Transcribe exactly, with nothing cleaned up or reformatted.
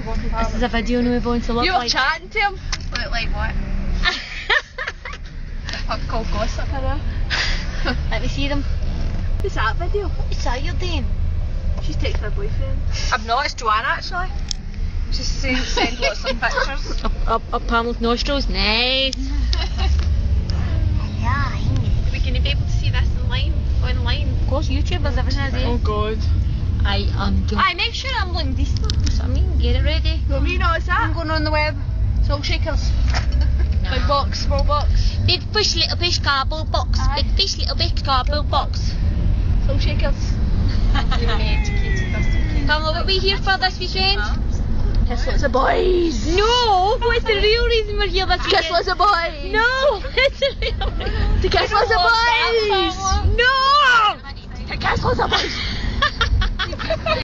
This is a video now we're going to look You were like. chatting to him. Look like what? A pub called Gossip, I know. Let me see them. What's that video? What is that you're doing? She's texting her boyfriend. I'm not, it's Joanne actually. She's saying send lots of pictures. Up, up, up Pamela's nostrils. Nice. Yeah. Are we going to be able to see this online? Online? Of course, YouTubers, everything is Oh there. god. I am doing. Aye, make sure I'm looking decent. That's what I mean. Get it ready. No, me know, is that? I'm going on the web. Salt shakers. Big box, small box. Big fish, little fish, cardboard box. Aye. Big fish, little fish, cardboard box. Salt shakers. Pamela, what are we here for this weekend? Kiss lots of boys. No! What's the real reason we're here this weekend? Kiss lots of boys. No! What's the real reason? To kiss lots of boys. No! To kiss lots of boys.